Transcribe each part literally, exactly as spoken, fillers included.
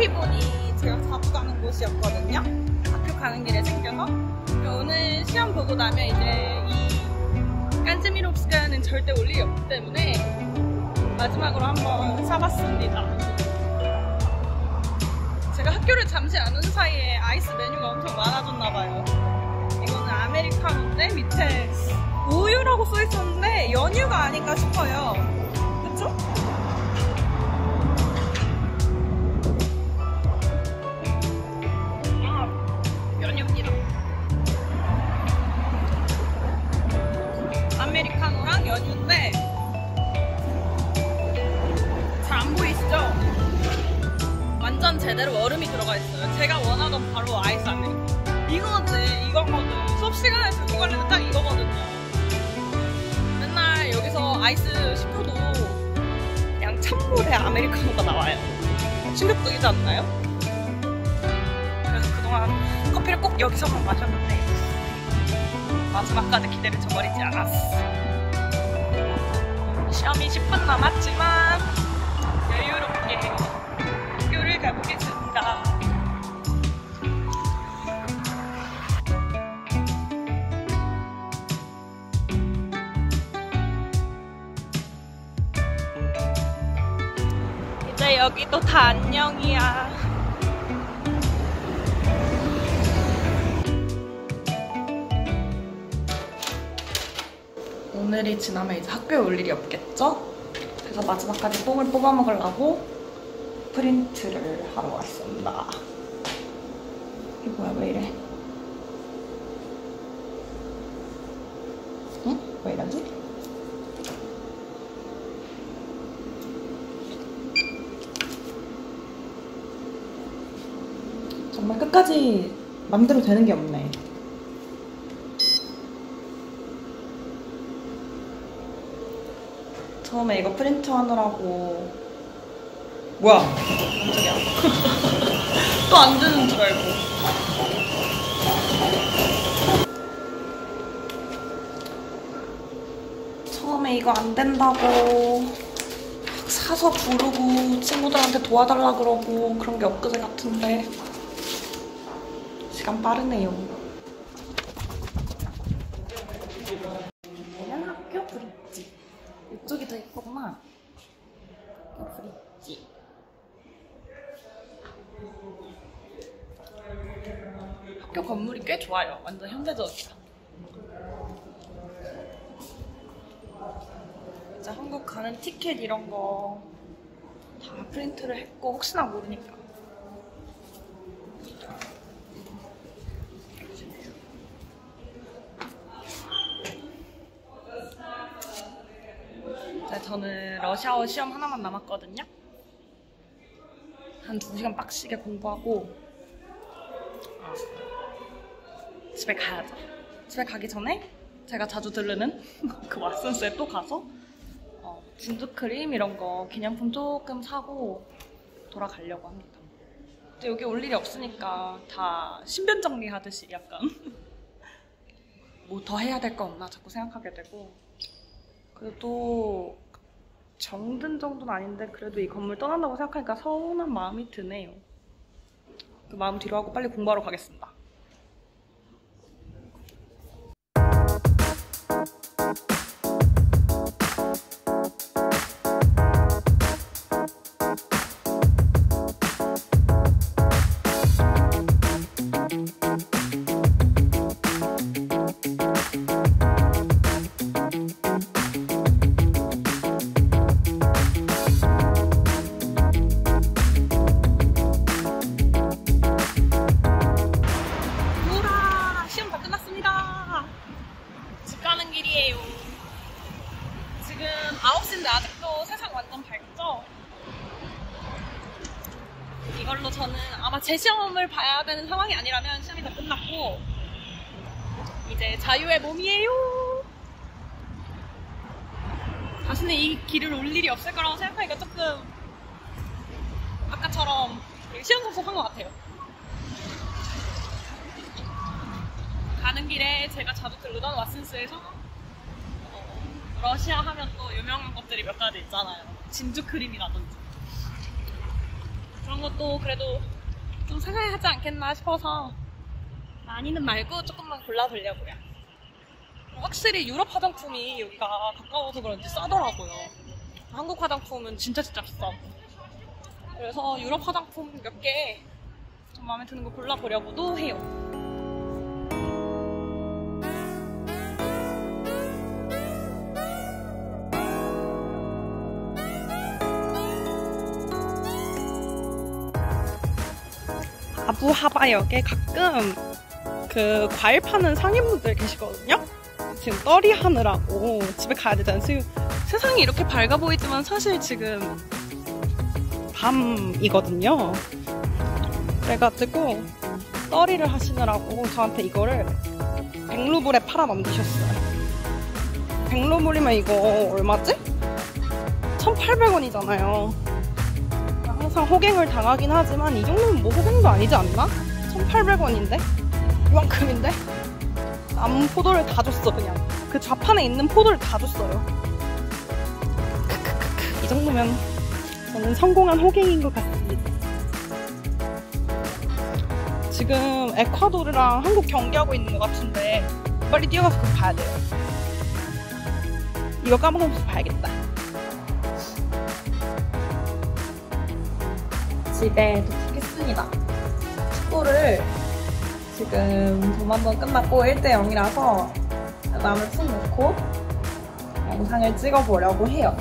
생각해보니 제가 자주 가는 곳이었거든요. 학교 가는 길에 생겨서. 오늘 시험 보고 나면 이제 이 깐즈미롭스카는 절대 올 일이 없기 때문에 마지막으로 한번 사봤습니다. 제가 학교를 잠시 안 온 사이에 아이스 메뉴가 엄청 많아졌나봐요. 이거는 아메리카노인데 밑에 우유라고 써있었는데 연유가 아닌가 싶어요. 그쵸? 아메리카노랑 연유인데 잘 안 보이시죠? 완전 제대로 얼음이 들어가 있어요. 제가 원하던 바로 아이스 아메리카노. 이거지, 이거거든. 수업 시간에 들고 가려면 딱 이거거든요. 맨날 여기서 아이스 시켜도 그냥 찬물에 아메리카노가 나와요. 충격적이지 않나요? 그래서 그동안 커피를 꼭 여기서만 마셨는데 마지막까지 기대를 저버리지 않았어. 시험이 십 분 남았지만 여유롭게 학교를 가보겠습니다. 이제 여기도 다 안녕이야. 오늘이 지나면 이제 학교에 올 일이 없겠죠? 그래서 마지막까지 뽕을 뽑아 먹으려고 프린트를 하러 왔습니다. 이게 뭐야, 왜 이래? 응? 왜 이러지? 정말 끝까지 맘대로 되는 게 없네. 처음에 이거 프린트 하느라고 뭐야? 깜짝이야. 또 안 되는 줄 알고. 처음에 이거 안 된다고 사서 부르고 친구들한테 도와달라 그러고 그런 게 엊그제 같은데 시간 빠르네요. 얘는 학교 브릿지. 이쪽이 더 예쁘구나. 학교 브릿지. 학교 건물이 꽤 좋아요. 완전 현대적이다. 이제 한국 가는 티켓 이런 거 다 프린트를 했고 혹시나 모르니까. 이제 저는 러시아어 시험 하나만 남았거든요. 한 두 시간 빡시게 공부하고 집에 가야죠. 집에 가기 전에 제가 자주 들르는 그 왓슨스에 또 가서 어, 진드크림 이런 거 기념품 조금 사고 돌아가려고 합니다. 근데 여기 올 일이 없으니까 다 신변 정리하듯이 약간 뭐 더 해야 될 거 없나 자꾸 생각하게 되고, 그래도 정든 정도는 아닌데 그래도 이 건물 떠난다고 생각하니까 서운한 마음이 드네요. 그 마음 뒤로 하고 빨리 공부하러 가겠습니다. 아홉 시인데 아직도 세상 완전 밝죠? 이걸로 저는 아마 제 시험을 봐야 되는 상황이 아니라면 시험이 다 끝났고 이제 자유의 몸이에요. 다시는 이 길을 올 일이 없을 거라고 생각하니까 조금 아까처럼 시원섭섭한 것 같아요. 가는 길에 제가 자주 들르던 왓슨스에서 어, 러시아 하면 또 유명한 것들이 몇 가지 있잖아요. 진주 크림이라든지. 그런 것도 그래도 좀 사가야 하지 않겠나 싶어서 많이는 말고 조금만 골라보려고요. 확실히 유럽 화장품이 여기가 가까워서 그런지 싸더라고요. 한국 화장품은 진짜 진짜 비싸. 그래서 유럽 화장품 몇 개 좀 마음에 드는 거 골라보려고도 해요. 아부하바역에 가끔 그 과일 파는 상인분들 계시거든요. 지금 떨이 하느라고 집에 가야 되잖아요. 지금 세상이 이렇게 밝아 보이지만 사실 지금 밤이거든요. 그래가지고 떨이를 하시느라고 저한테 이거를 백 루블에 팔아 넘기셨어요. 백 루블이면 이거 얼마지? 천팔백 원이잖아요. 항상 호갱을 당하긴 하지만 이 정도면 뭐 호갱도 아니지 않나? 천팔백 원인데? 이만큼인데? 남은 포도를 다 줬어. 그냥 그 좌판에 있는 포도를 다 줬어요. 크크크크. 이 정도면 저는 성공한 호갱인 것 같습니다. 지금 에콰도르랑 한국 경기하고 있는 것 같은데 빨리 뛰어가서 그거 봐야 돼요. 이거 까먹으면서 봐야겠다. 집에 도착했습니다. 축구를 지금 전반전 끝났고 일 대 영이라서 라면을 푹 넣고 영상을 찍어보려고 해요.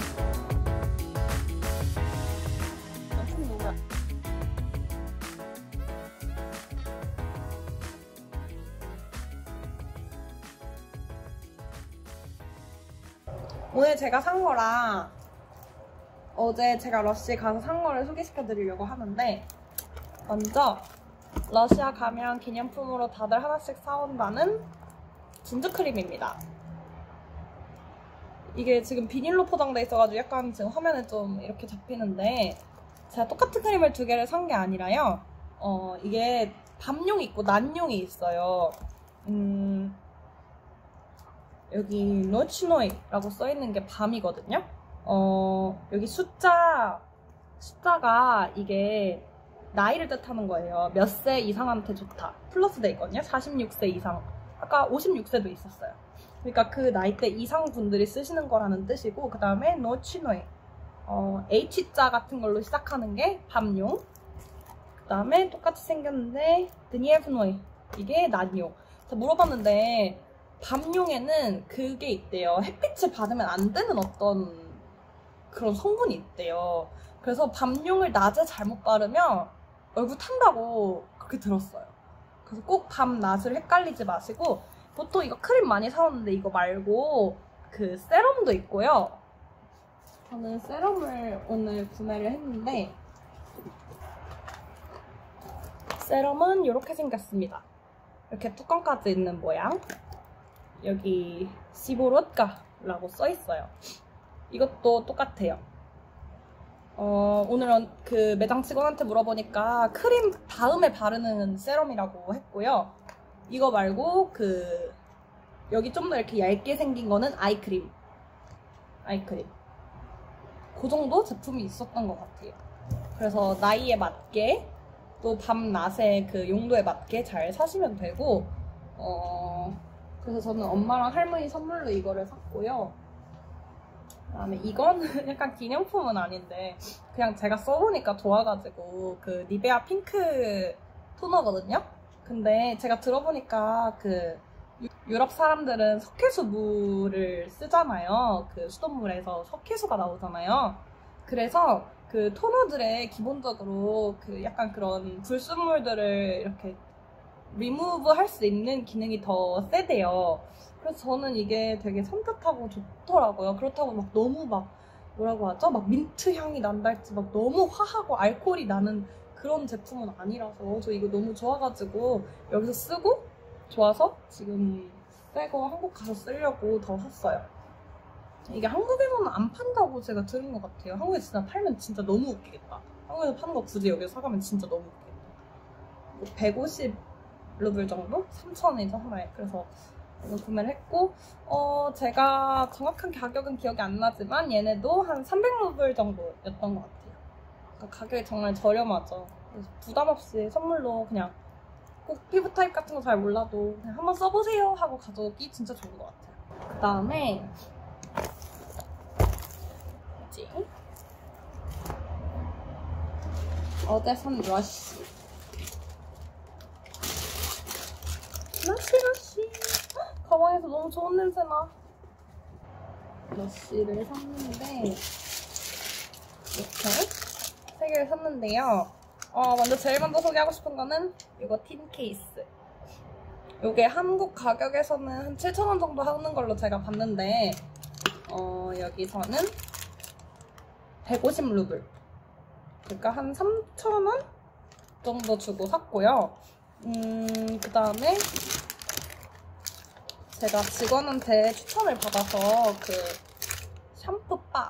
오늘 제가 산 거랑 어제 제가 러쉬 가서 산 거를 소개시켜 드리려고 하는데, 먼저 러시아 가면 기념품으로 다들 하나씩 사온다는 진주크림입니다. 이게 지금 비닐로 포장돼 있어가지고 약간 지금 화면에 좀 이렇게 잡히는데, 제가 똑같은 크림을 두 개를 산 게 아니라요. 어, 이게 밤용이 있고 낮용이 있어요. 음, 여기 노치노이라고 써있는 게 밤이거든요. 어, 여기 숫자, 숫자가 이게 나이를 뜻하는 거예요. 몇 세 이상한테 좋다. 플러스 돼 있거든요. 사십육 세 이상. 아까 오십육 세도 있었어요. 그러니까 그 나이대 이상 분들이 쓰시는 거라는 뜻이고, 그 다음에 노치노이. 어, H자 같은 걸로 시작하는 게 밤용. 그 다음에 똑같이 생겼는데, 드니에프노이. 이게 낮용. 제가 물어봤는데, 밤용에는 그게 있대요. 햇빛을 받으면 안 되는 어떤 그런 성분이 있대요. 그래서 밤용을 낮에 잘못 바르면 얼굴 탄다고 그렇게 들었어요. 그래서 꼭 밤, 낮을 헷갈리지 마시고, 보통 이거 크림 많이 사오는데 이거 말고 그 세럼도 있고요. 저는 세럼을 오늘 구매를 했는데, 세럼은 이렇게 생겼습니다. 이렇게 뚜껑까지 있는 모양. 여기 시보로트가라고 써있어요. 이것도 똑같아요. 어, 오늘은 그 매장 직원한테 물어보니까 크림 다음에 바르는 세럼이라고 했고요. 이거 말고 그 여기 좀 더 이렇게 얇게 생긴 거는 아이크림. 아이크림. 그 정도 제품이 있었던 것 같아요. 그래서 나이에 맞게 또 밤, 낮의 그 용도에 맞게 잘 사시면 되고, 어, 그래서 저는 엄마랑 할머니 선물로 이거를 샀고요. 그다음에 이건 약간 기념품은 아닌데 그냥 제가 써보니까 좋아가지고, 그 니베아 핑크 토너거든요. 근데 제가 들어보니까 그 유럽 사람들은 석회수 물을 쓰잖아요. 그 수돗물에서 석회수가 나오잖아요. 그래서 그 토너들에 기본적으로 그 약간 그런 불순물들을 이렇게 리무브 할 수 있는 기능이 더 세대요. 그래서 저는 이게 되게 산뜻하고 좋더라고요. 그렇다고 막 너무 막 뭐라고 하죠? 막 민트 향이 난달지 막 너무 화하고 알코올이 나는 그런 제품은 아니라서 저 이거 너무 좋아가지고 여기서 쓰고 좋아서 지금 새거 한국 가서 쓰려고 더 샀어요. 이게 한국에서는 안 판다고 제가 들은 것 같아요. 한국에 진짜 팔면 진짜 너무 웃기겠다. 한국에서 파는 거 굳이 여기서 사가면 진짜 너무 웃기겠다. 백오십 루블 정도? 삼천 원이죠 하나에. 그래서 이거 구매를 했고, 어 제가 정확한 가격은 기억이 안 나지만 얘네도 한 삼백 루블 정도였던 것 같아요. 그러니까 가격이 정말 저렴하죠. 그래서 부담 없이 선물로 그냥 꼭 피부 타입 같은 거 잘 몰라도 그냥 한번 써보세요 하고 가져오기 진짜 좋은 것 같아요. 그 다음에 뭐지? 어제 산 러쉬 러쉬 러쉬 가방에서 너무 좋은 냄새나. 러쉬를 샀는데 이렇게 세 개를 샀는데요. 어, 먼저 제일 먼저 소개하고 싶은 거는 이거 틴 케이스. 이게 한국 가격에서는 한 칠천 원 정도 하는 걸로 제가 봤는데 어, 여기서는 백오십 루블, 그러니까 한 삼천 원 정도 주고 샀고요. 음, 그 다음에 제가 직원한테 추천을 받아서 그 샴푸바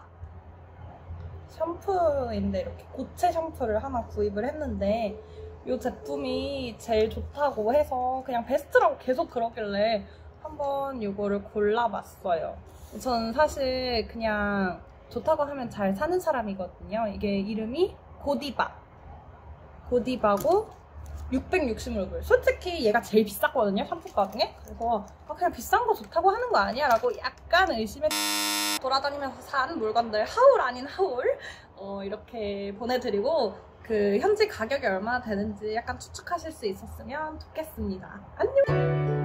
샴푸인데 이렇게 고체 샴푸를 하나 구입을 했는데 이 제품이 제일 좋다고 해서 그냥 베스트라고 계속 그러길래 한번 이거를 골라봤어요. 저는 사실 그냥 좋다고 하면 잘 사는 사람이거든요. 이게 이름이 고디바 고디바고 육백육십 루블. 솔직히 얘가 제일 비쌌거든요, 샴푸가 중에. 그래서 아, 그냥 비싼 거 좋다고 하는 거 아니야? 라고 약간 의심했 돌아다니면서 산 물건들 하울 아닌 하울 어, 이렇게 보내드리고 그 현지 가격이 얼마나 되는지 약간 추측하실 수 있었으면 좋겠습니다. 안녕!